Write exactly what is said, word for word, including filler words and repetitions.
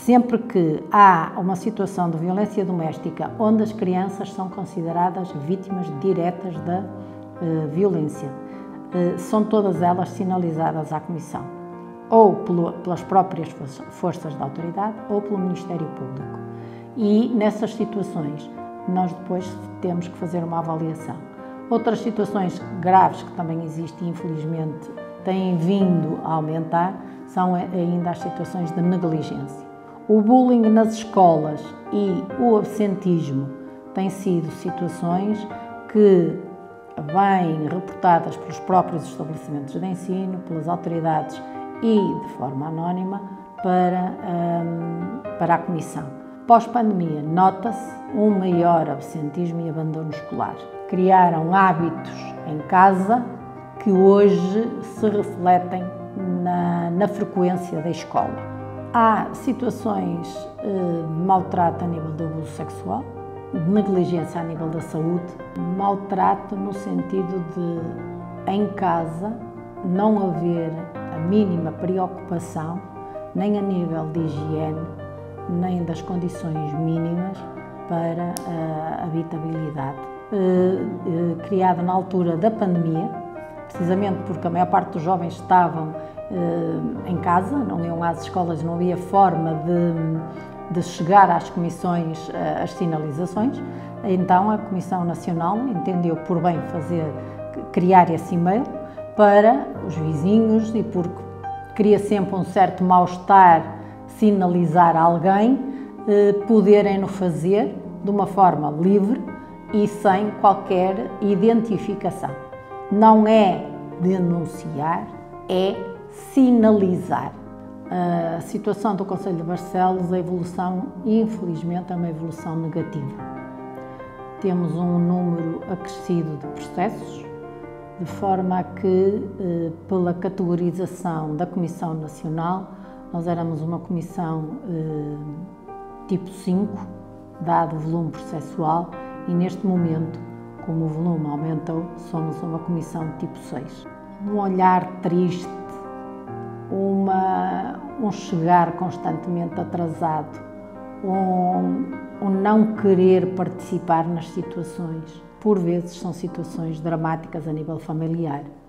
Sempre que há uma situação de violência doméstica onde as crianças são consideradas vítimas diretas da uh, violência, uh, são todas elas sinalizadas à Comissão, ou pelo, pelas próprias forças de autoridade ou pelo Ministério Público. E nessas situações nós depois temos que fazer uma avaliação. Outras situações graves que também existem, infelizmente, têm vindo a aumentar, são ainda as situações de negligência. O bullying nas escolas e o absentismo têm sido situações que vêm reportadas pelos próprios estabelecimentos de ensino, pelas autoridades e de forma anónima para, um, para a Comissão. Pós-pandemia, nota-se um maior absentismo e abandono escolar. Criaram hábitos em casa que hoje se refletem na, na frequência da escola. Há situações de maltrato a nível do abuso sexual, de negligência a nível da saúde, maltrato no sentido de, em casa, não haver a mínima preocupação, nem a nível de higiene, nem das condições mínimas para a habitabilidade. Criada na altura da pandemia, precisamente porque a maior parte dos jovens estavam em casa, não iam às escolas, não havia forma de, de chegar às comissões, às sinalizações, então a Comissão Nacional entendeu por bem fazer, criar esse e-mail para os vizinhos e porque cria sempre um certo mal-estar sinalizar a alguém, poderem-no fazer de uma forma livre e sem qualquer identificação. Não é denunciar, é sinalizar. A situação do Concelho de Barcelos, a evolução, infelizmente, é uma evolução negativa. Temos um número acrescido de processos, de forma a que, pela categorização da Comissão Nacional, nós éramos uma comissão tipo cinco, dado o volume processual, e neste momento, como o volume aumentou, somos uma comissão tipo seis. Um olhar triste, uma, um chegar constantemente atrasado, um, um não querer participar nas situações. Por vezes são situações dramáticas a nível familiar.